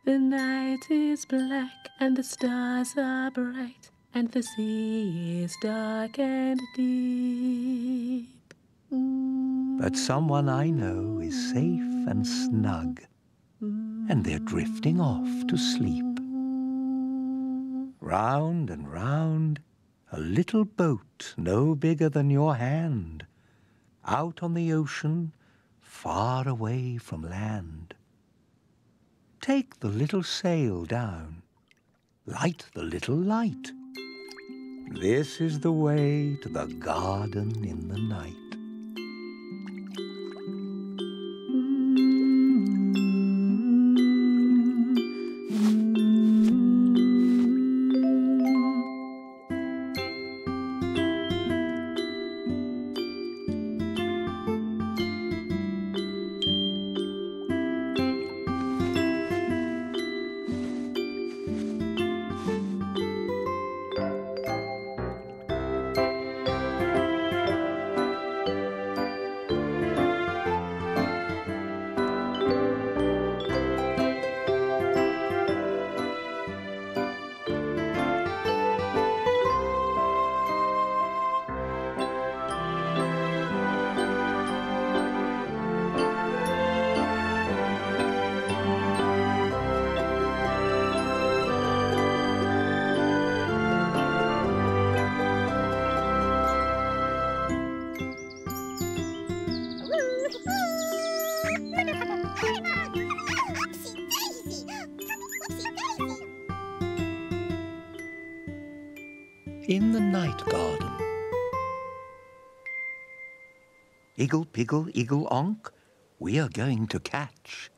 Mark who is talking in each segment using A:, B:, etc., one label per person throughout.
A: The night is black and the stars are bright, and the sea is dark and deep.
B: But someone I know is safe and snug, and they're drifting off to sleep. Round and round, a little boat no bigger than your hand, out on the ocean, far away from land. Take the little sail down, light the little light. This is the way to the garden in the night. In the night garden. Igglepiggle, Igglenonk, we are going to catch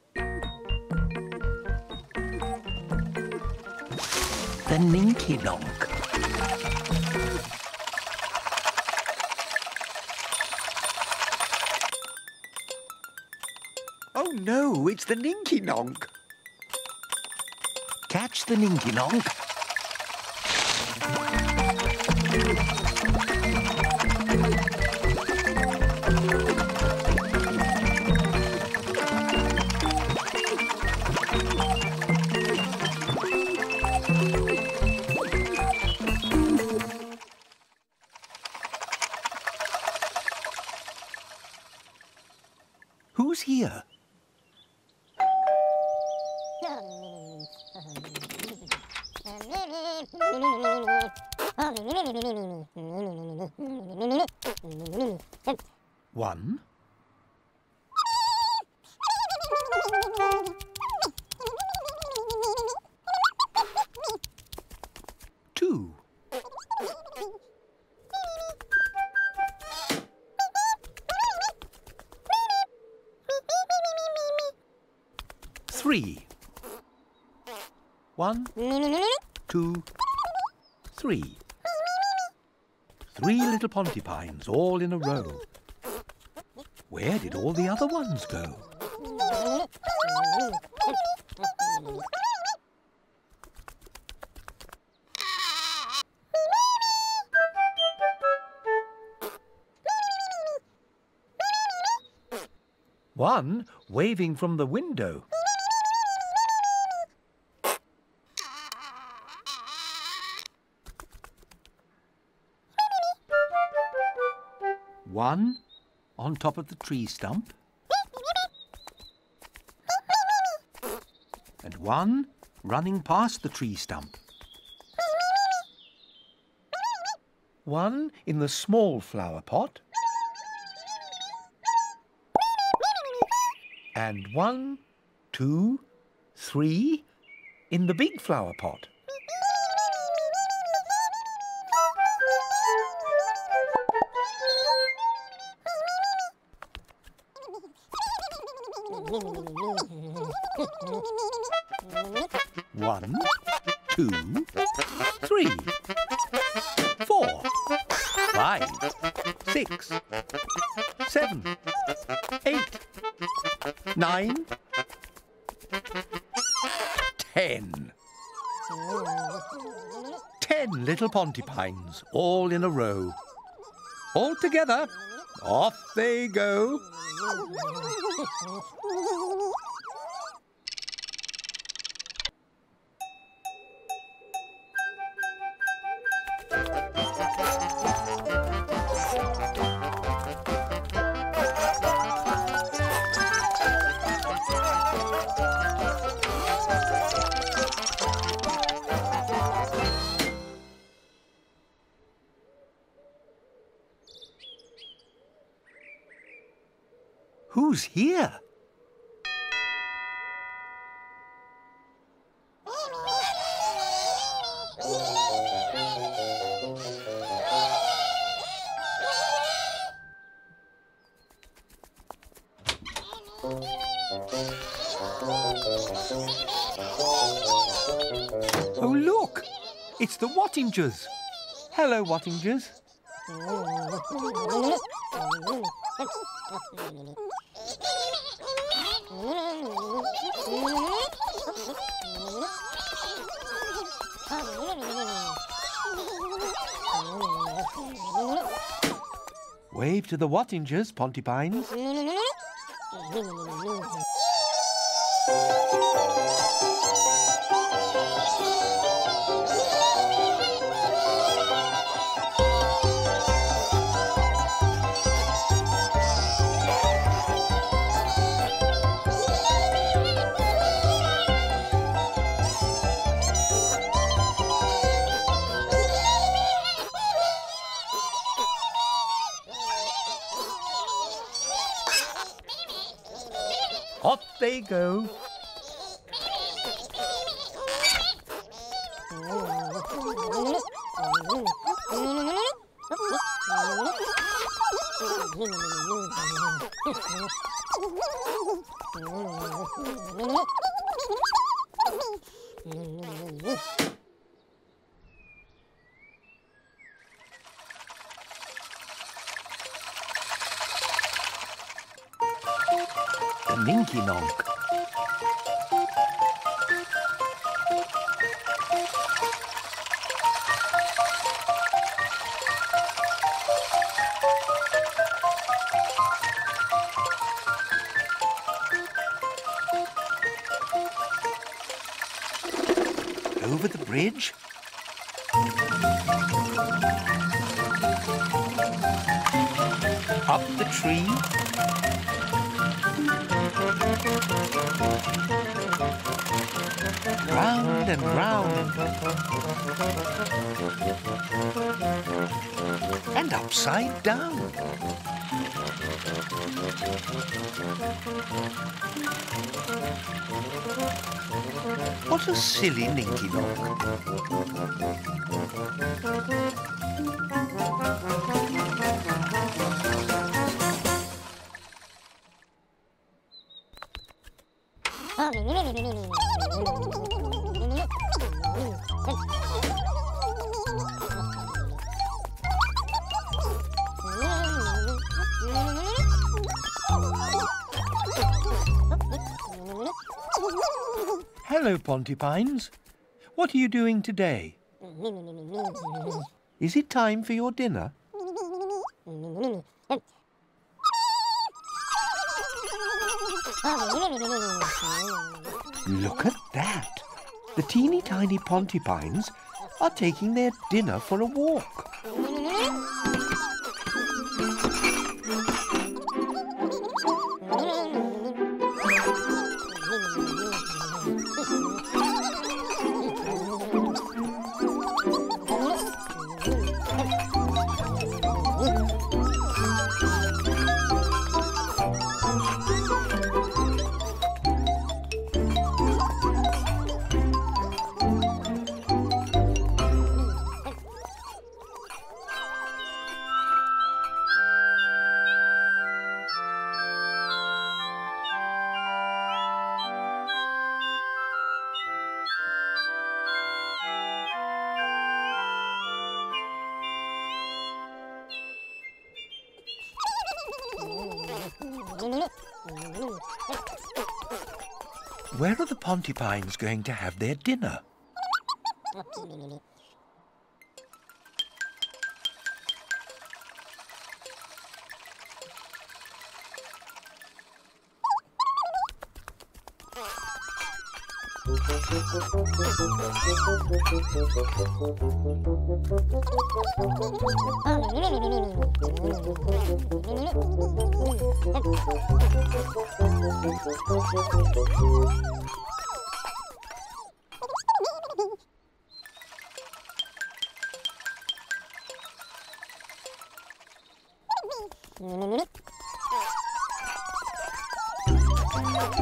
B: the Ninky Nonk. Oh no, it's the Ninky Nonk. Catch the Ninky Nonk. Who's here? One. Two. Three. One, two, three. Three little Pontipines all in a row. Where did all the other ones go? One waving from the window. One on top of the tree stump. And one running past the tree stump. One in the small flower pot. And one, two, three in the big flower pot. One, two, three, 4, 5, 6, 7, 8, 9, 10. 10 little Pontipines, all in a row. All together, off they go. Who's here? Oh, look! It's the Wattingers. Hello, Wattingers. Wave to the Wattingers, Pontipines. Off they go. The Ninky Nonk. Over the bridge. Up the tree. Round and round. And upside down. What a silly Ninky Nonk. Hello, Pontipines. What are you doing today? Is it time for your dinner? Look at that! The teeny tiny Pontipines are taking their dinner for a walk. Where are the Pontipines going to have their dinner?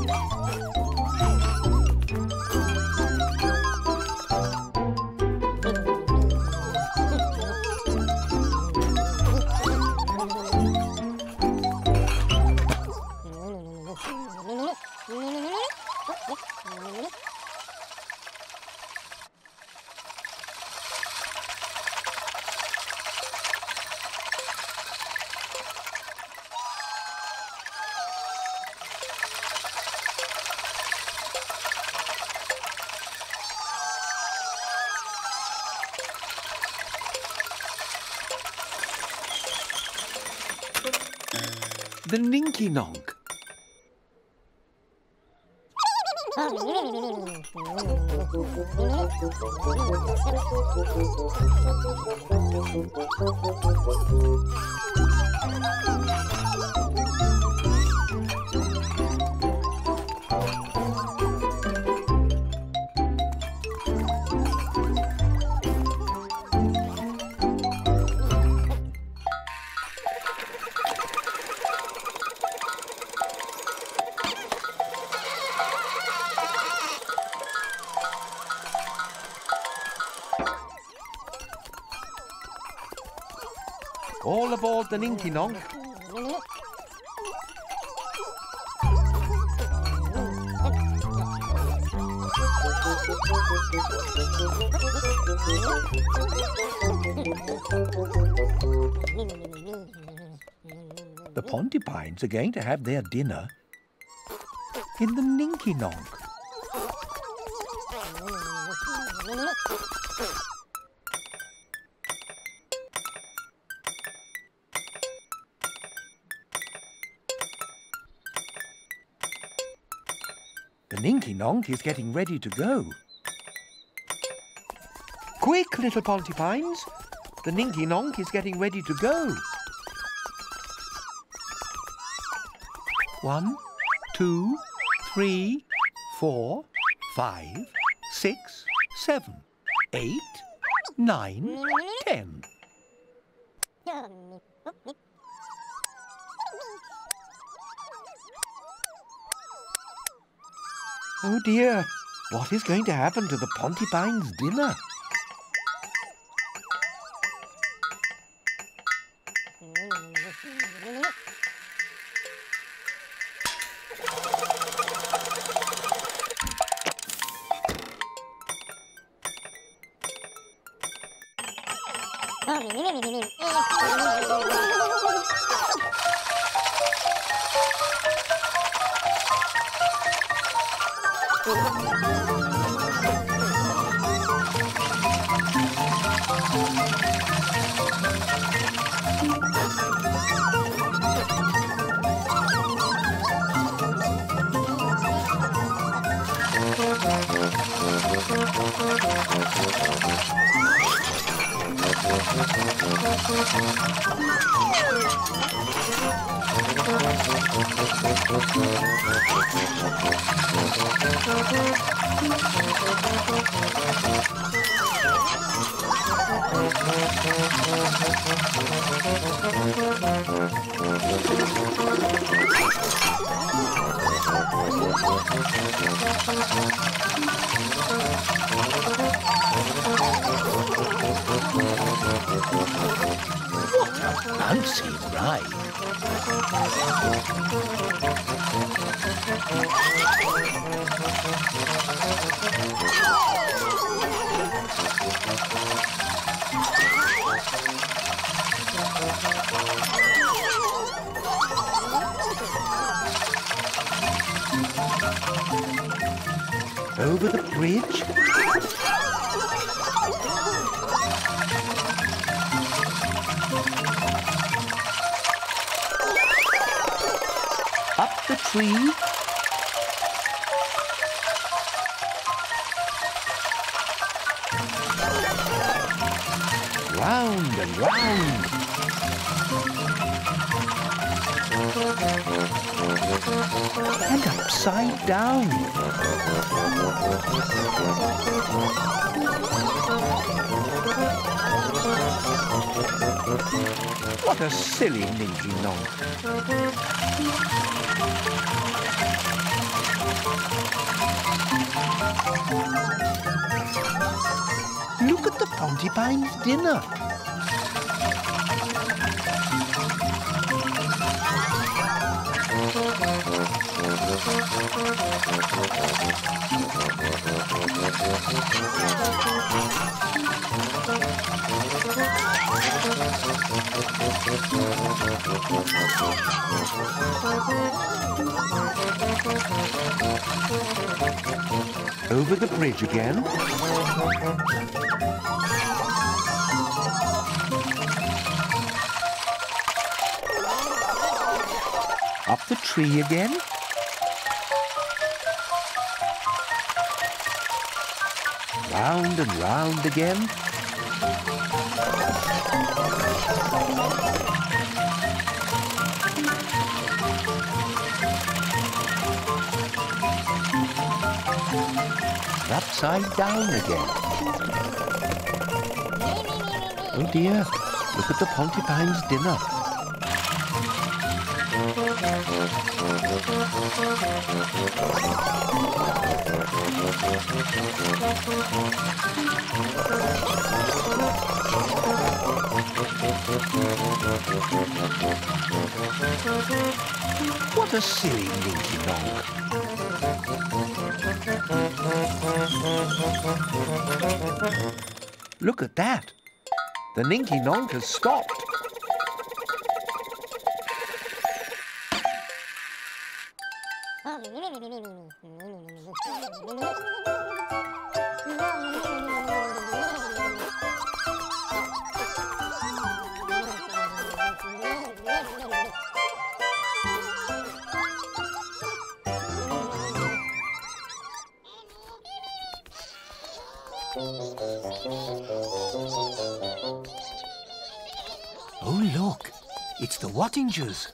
B: The Ninky Nonk. All aboard the Ninky Nonk. The Pontipines are going to have their dinner in the Ninky Nonk. The Ninky Nonk is getting ready to go. Quick, little Pontipines! The Ninky Nonk is getting ready to go. 1, 2, 3, 4, 5, 6, 7, 8, 9, 10. Oh dear, what is going to happen to the Pontipines' dinner? What a bouncy ride! Over the bridge. Up the tree. Round and round. And upside down. What a silly Ninky Nonk. Look at the Pontipines' dinner. Over the bridge again. Up the tree again. Round and round again. Upside down again. Oh dear, look at the Pontipines' dinner. What a silly Ninky Nonk. Look at that. The Ninky Nonk has stopped. Oh, look, it's the Wattingers.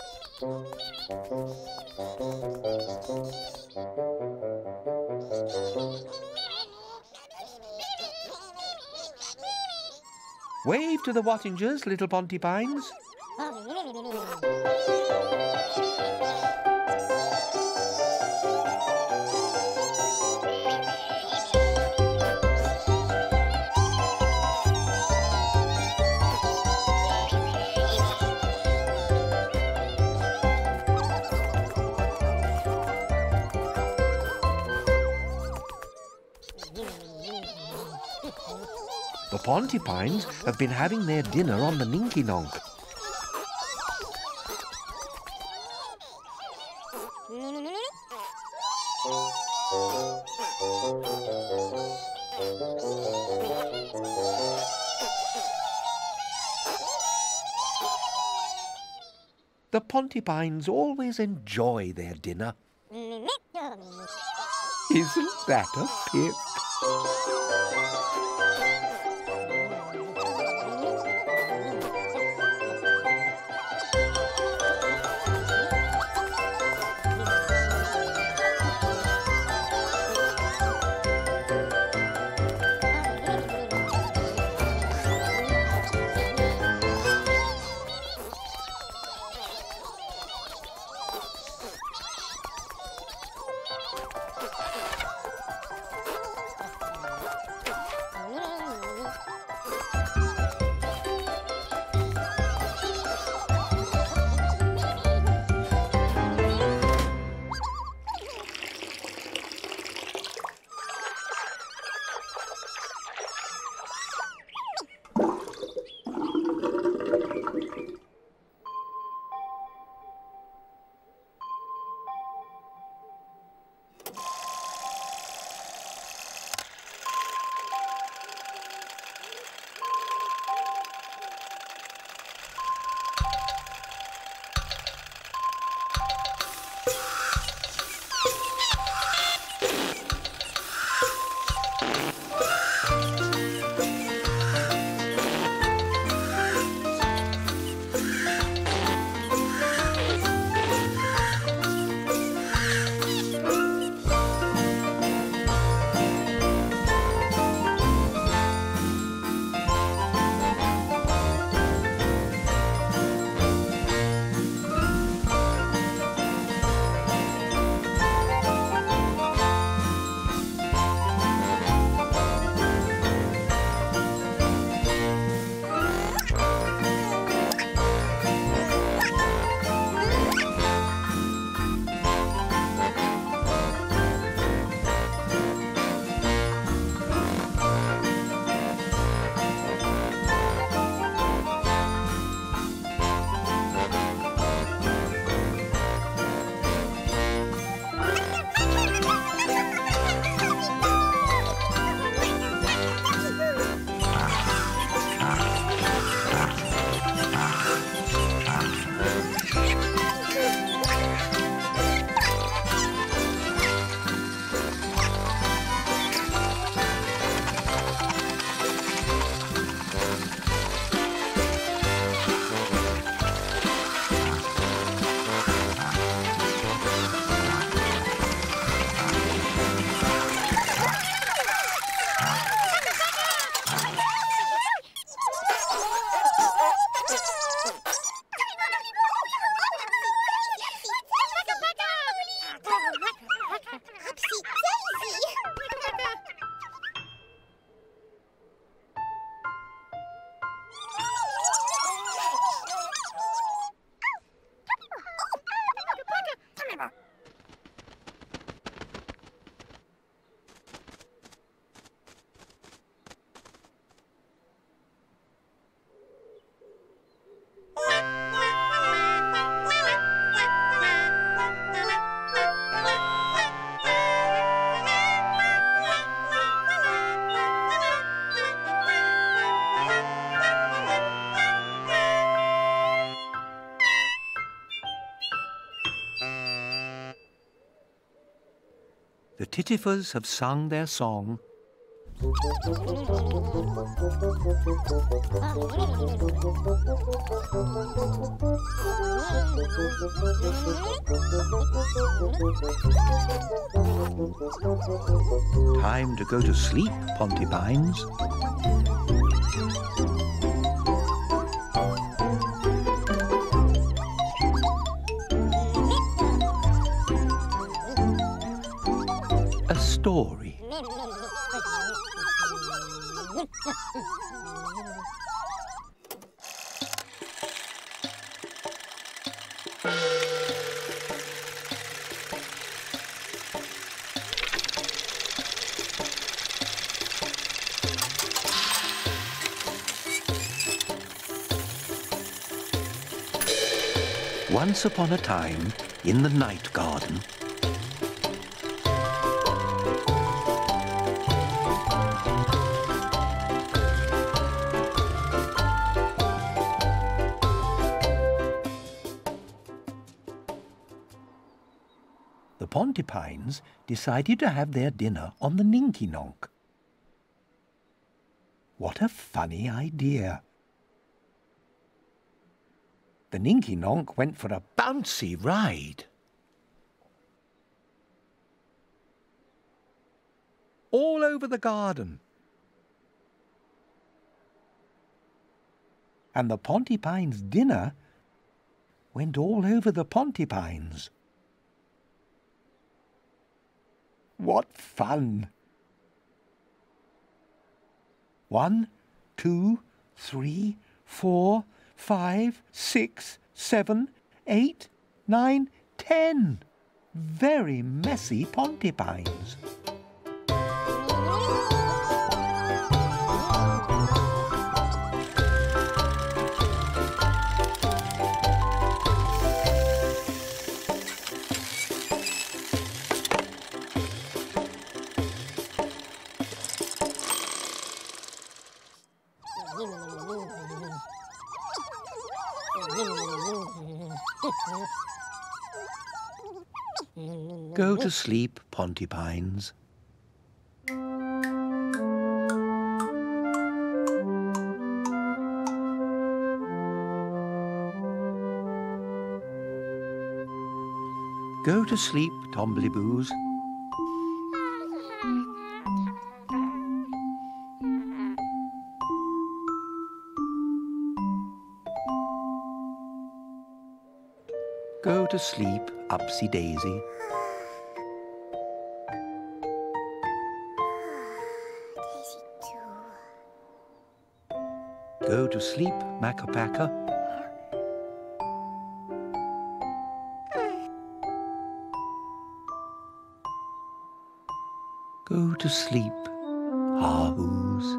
B: Wave to the Wattingers, little Pontipines. The Pontipines have been having their dinner on the Ninky Nonk. The Pontipines always enjoy their dinner. Isn't that a pip? The Tittifers have sung their song. Time to go to sleep, Pontipines. A story. Once upon a time, in the night garden, the Pontipines decided to have their dinner on the Ninky Nonk. What a funny idea! The Ninky Nonk went for a bouncy ride. All over the garden. And the Pontipines' dinner went all over the Pontipines. What fun! 1, 2, 3, 4, 5, 6, 7, 8, 9, 10. Very messy Pontipines. Go to sleep, Pontipines. Go to sleep, Tombliboos. Go to sleep, Upsy Daisy. Go to sleep, Makka. Go to sleep, Hahoos.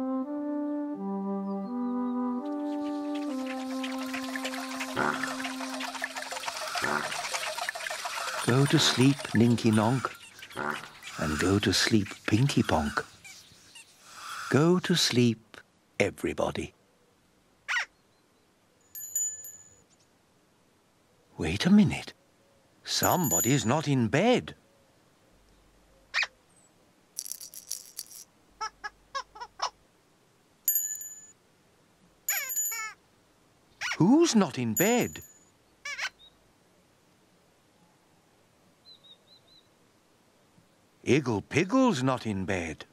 B: Go to sleep, Ninky Nonk, and go to sleep, Pinky Ponk. Go to sleep, everybody. Wait a minute. Somebody's not in bed. Who's not in bed? Igglepiggle's not in bed.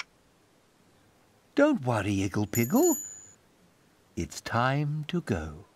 B: Don't worry, Igglepiggle. It's time to go.